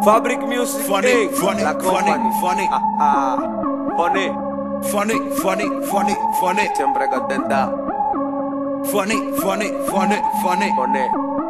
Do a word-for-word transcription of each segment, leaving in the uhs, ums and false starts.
Fabric Music, Funny, hey, funny, la funny, company. funny. Ah, ah, funny, Funny, funny, funny, funny. siempre contenta. Funny, funny, funny, funny. Funny.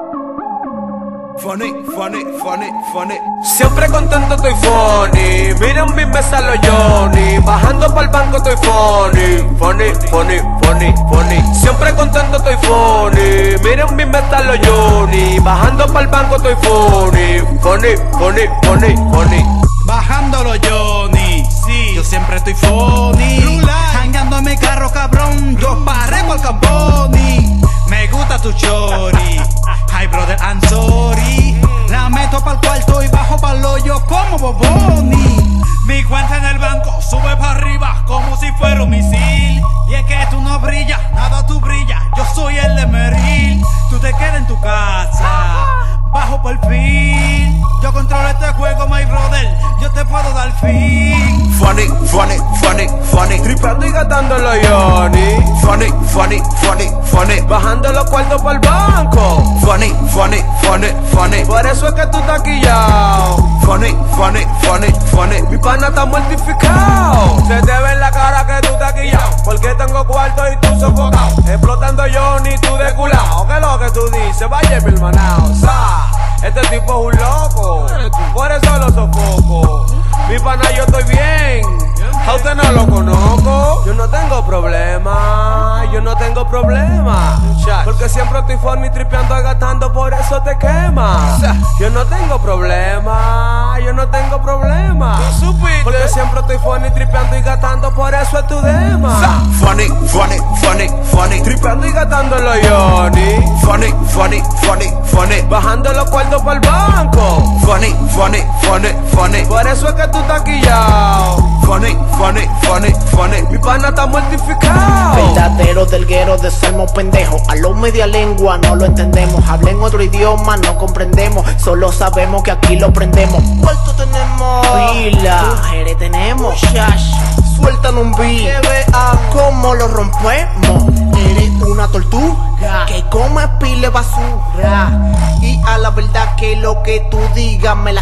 Funny, funny, funny, funny. Siempre contento estoy funny. Miren mi mesa los Johnny. Bajando pa'l banco estoy funny. Funny, funny, funny, funny. Siempre contento estoy funny. Miren mi mesa los Johnny. Bajando pa'l banco estoy funny. Funny, funny, funny, funny. Bajándolo Johnny, sí, yo siempre estoy funny. Jangueando en mi carro cabrón, yo paré por Camponi. Me gusta tu chori, hi brother I'm sorry. La meto pa'l cuarto y bajo pa'l hoyo como Boboni. Mi cuenta en el banco sube para arriba como si fuera un misil. Y es que tú no brillas, nada tú brillas, yo soy el de Meril. Tú te quedas en tu casa, bajo por fin. Yo controlo este juego, my brother, yo te puedo dar fin. Funny, funny, funny, funny. Tripeando y gastando los Johnny. Funny, funny, funny, funny. Bajando los cuartos pa'l banco. Funny, funny, funny, funny. Por eso es que tú estás quillao. Funny, funny, funny, funny. Mi pana está mortificado. Se te ve en la cara que tú estás quillao. Porque tengo cuarto y tú sofocao. Explotando Johnny, tú de culao. Que lo que tú dices, vaya mi hermanao. Sa, este tipo es un loco. Por eso lo sofoco. Mi pana, yo estoy bien. A usted no lo conozco. Yo no tengo problema. Yo no tengo problema. Porque siempre estoy funny, tripeando y gastando, por eso te quema. Yo no tengo problema. Yo no tengo problema. Porque siempre estoy funny, tripeando y gastando, por eso es tu dema. Funny, funny, funny, funny. Tripeando y gastando los Johnny. Funny, funny, funny, funny. Bajando los cuartos pa'l banco. Funny, funny, funny, funny. Por eso es que tú estás quillao. Funny, funny, funny, funny. Mi pana está mortificado. Verdadero delguero de sermos pendejos. A los media lengua no lo entendemos. Hablen otro idioma, no comprendemos. Solo sabemos que aquí lo prendemos. ¿Cuánto tenemos? Pila. Mujeres tenemos. Shash. Sueltan un beat. Que vea cómo lo rompemos. Eres una tortuga que come pile basura. Y a la verdad que lo que tú digas me la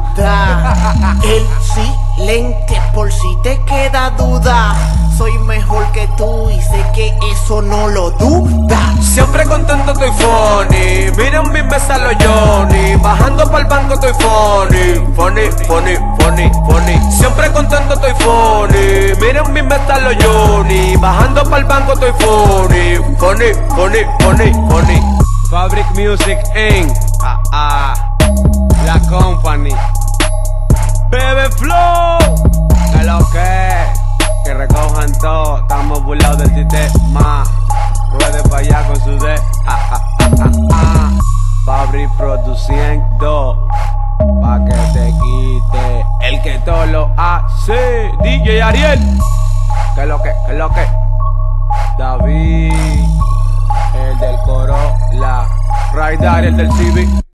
suda. El silente por si te queda duda. Soy mejor que tú y sé que eso no lo duda. Siempre contento estoy funny. Miren mi mesa los Johnny. Bajando pa'l banco estoy funny. Funny, funny, funny, funny. Siempre contento estoy funny. Miren mi mesa los Johnny. Bajando pa'l banco estoy funny. Funny, funny, funny, funny. Fabric Music Incorporated. Ah, ah. La company. Bebe Flow. Que lo que Que recojan todo. Estamos burlados del sistema. Ruede pa' allá con su D. Ah, ah, ah, ah, ah. Fabric produciendo. Pa' que te quite el que todo lo hace. D J Ariel. Que lo que, que lo que. David. El del Corolla. Raidar, el del C B.